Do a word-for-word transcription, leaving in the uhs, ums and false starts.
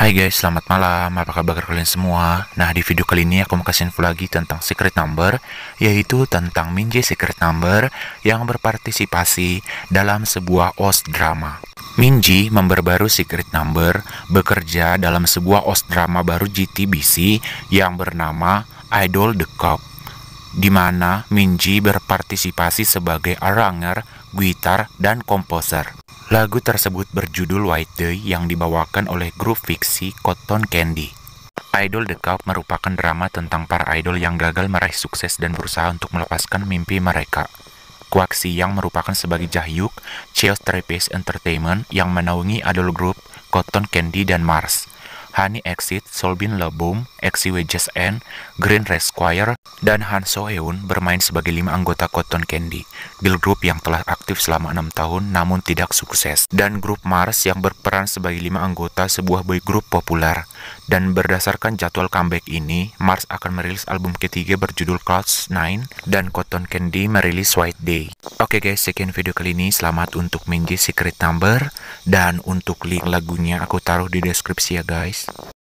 Hai guys, selamat malam. Apa kabar kalian semua? Nah, di video kali ini aku mau kasih info lagi tentang secret number, yaitu tentang Minji secret number yang berpartisipasi dalam sebuah O S T drama. Minji memperbarui secret number bekerja dalam sebuah O S T drama baru J T B C yang bernama Idol The Cup, di mana Minji berpartisipasi sebagai arranger, gitar, dan komposer. Lagu tersebut berjudul White Day yang dibawakan oleh grup fiksi Cotton Candy. Idol The Cup merupakan drama tentang para idol yang gagal meraih sukses dan berusaha untuk melepaskan mimpi mereka. Kwak Siyang merupakan sebagai Jahyuk, Chaos Trapeze Entertainment yang menaungi idol grup Cotton Candy dan Mars. Honey Exit, Solbin Lebum, X W J S N, Green Red Squire, dan Han So Eun bermain sebagai lima anggota Cotton Candy, girl group yang telah aktif selama enam tahun namun tidak sukses, dan grup Mars yang berperan sebagai lima anggota sebuah boy group populer. Dan berdasarkan jadwal comeback ini, Mars akan merilis album ketiga berjudul Clouds nine dan Cotton Candy merilis White Day. Oke guys, sekian video kali ini. Selamat untuk Minji secret number, dan untuk link lagunya aku taruh di deskripsi ya guys.